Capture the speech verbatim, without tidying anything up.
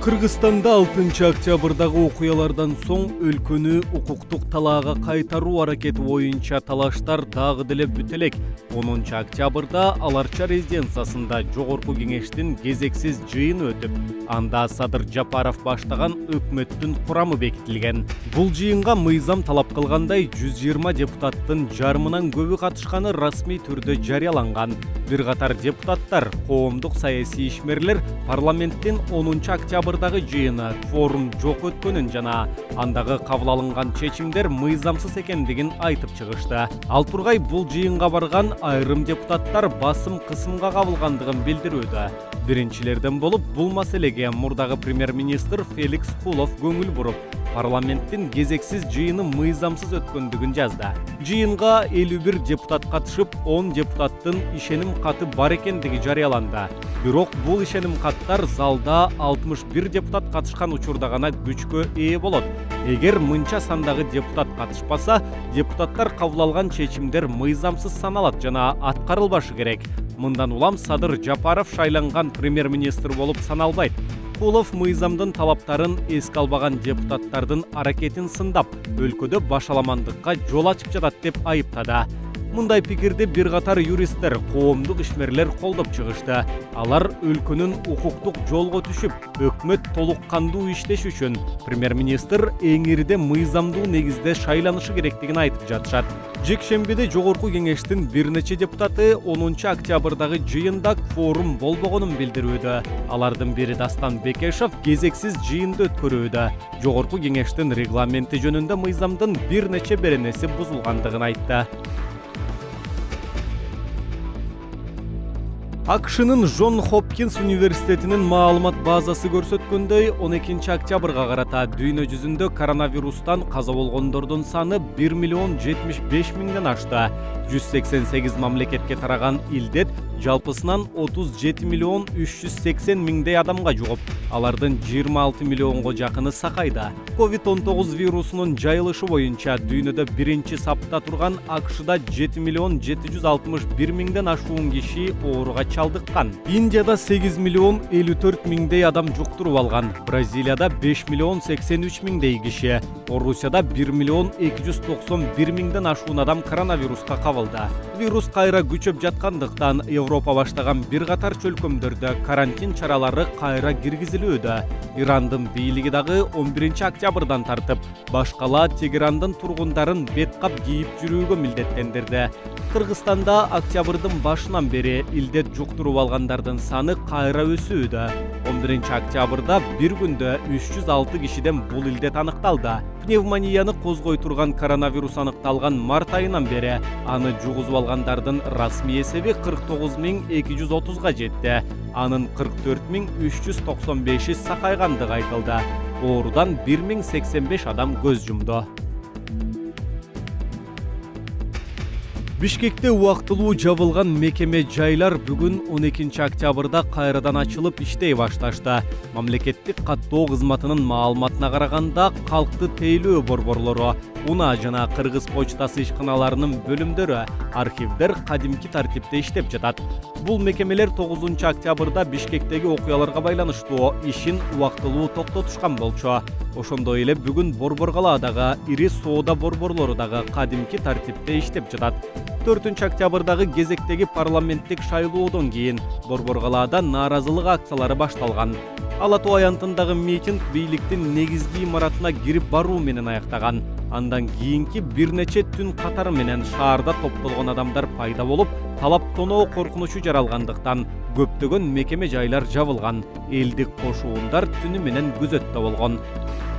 Кыргызстанда алтынчы октябрдагы окуялардан соң өлкөнү укуктук талаага кайтаруу аракети боюнча талаштар дагы деле бүтө элек. онунчу октябрда Аларча резиденциясында жогорку кеңештин кезексиз жыйыны өтүп, анда Садыр Жапаров баштаган өкмөттүн курамы бекитилген. Бул жыйынга мыйзам талап кылгандай жүз жыйырма депутаттын жарымынан көбү катышканы расмий түрдө жарыяланган. Бир катар депутаттар, коомдук саясий ишмерлер парламенттин онунчу октябрдагы жыйыны форум жок өткөнүн жана андагы кабыл алынган чечимдер мыйзамсыз экендигин айтып чыгышты. Ал тургай бул жыйынга барган айрым депутаттар басым кысымга кабылгандыгын билдирүүдө. Биринчилерден болуп бул маселеге мурдагы премьер-министр Феликс Кулов көңүл буруп, парламенттин кезексиз жыйыны мыйзамсыз өткөндүгүн жазды. Жыйынга элүү бир депутат катышып, он депутаттын ишеним каты бар экендиги жарыяланды. Бирок бул ишеним каттар залда алтымыш бир депутат катышкан учурда гана күчкө ээ болот. Эгер мынча сандагы депутат катышпаса, депутаттар кабыл алган чечимдер мыйзамсыз саналат жана аткарылбашы керек. Мындан улам Садыр Жапаров шайланган премьер-министр болуп саналбайт. Кулов мыйзамдын талаптарын эске албаган депутаттардын аракетин сындап, өлкөдө башаламандыкка жол ачып жатат деп айыптады. Мындай пикирди бир катар юристтер, коомдук ишмерлер колдоп чыгышты. Алар өлкөнүн укуктук жолго түшүп, өкмөт толук кандуу иштеш үчүн премьер-министр эң ирде мыйзамдуу негизде шайланышы керектигин айтып жатышат. Жекшембиде жогорку кеңештин бир нече депутаты онунчу октябрдагы жыйында форум болбогонун билдирүүдө. Алардын бири Дастан Бекешев кезексиз жыйынды өткөрүүдө. Жогорку кеңештин регламенти жөнүндө мыйзамдын бир нече беренеси бузулгандыгын айтты. АКШнын Джон Хопкинс университетинин маалымат базасы көрсөткөндөй, он экинчи октябрга карата дүйнө жүзүндө коронавирустан каза болгондордун саны бир миллион жетимиш беш миңден ашты. жүз сексен сегиз мамлекетке тараган илдет жалпысынан отуз жети миллион үч жүз сексен миңдей адамга жугуп, алардын жыйырма алты миллионго жакыны сакайда. ковид он тогуз вирусунун жайылышы боюнча дүйнөдө биринчи сапта турган АКШда жети миллион жети жүз алтымыш бир миңден ашуун киши ооруга чалдыккан. Индияда сегиз миллион элүү төрт миңдей адам жуктуруп алган. Бразилияда беш миллион сексен үч миңдей киши. Орусияда бир миллион эки жүз токсон бир миңден ашуун адам коронавируска кабылды. Вирус кайра күчөп жаткандыктан Европа баштаган бир катар чөлкөмдөрдө карантин чаралары кайра киргизилүүдө. Ирандын бийлиги дагы он биринчи октябрдан тартып, башкала Тегерандын тургундарын бет кап кийип жүрүүгө милдеттендирди. Кыргызстанда октябрдын башынан бери илдет жуктуруп алгандардын саны кайра өсүүдө. он биринчи октябрда бир күндө үч жүз алты кишиден бул илдет аныкталды. Пневмонияны козгой турган коронавирус аныкталган март айынан бери аны жугузуп алгандардын расмий эсеби кырк тогуз миң эки жүз отузга жетти. Анын кырк төрт миң үч жүз токсон беши сакайгандыгы айтылды. Оорудан бир миң сексен беш адам көз жумду. Бишкекте убактылуу жабылган мекеме жайлар бүгүн он экинчи октябрда кайрадан ачылып иштей башташты. Мамлекеттик каттоо кызматынын маалыматына караганда, калкты тейлөө борборлору, унаа жана Кыргыз почтасы ишканаларынын бөлүмдөрү, архивдер кадимки тартипте иштеп жатат. Бул мекемелер тогузунчу октябрда Бишкектеги окуяларга байланыштуу ишин убактылуу токтотушкан болчу. Ошондой эле бүгүн Борборгалаадагы ири соода борборлору дагы кадимки тартипте иштеп жатат. төртүнчү октябрдагы кезектеги парламенттик шайлоодон кийин Борборгалаада нааразылык акциялары башталган. Ала Тоо аянтындагы митинг бийликтин негизги имаратына кирип баруу менен аяктаган. Андан кийинки бир нече түн катары менен шаарда топтолгон адамдар пайда болуп, талап тоноо коркунучу жаралгандыктан көптөгөн мекеме жайлар жабылган. Элдик кошуундар түнү менен күзөттө болгон.